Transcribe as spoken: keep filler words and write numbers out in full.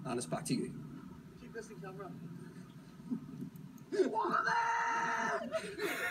And it's back to you. Keep this in camera. What are they?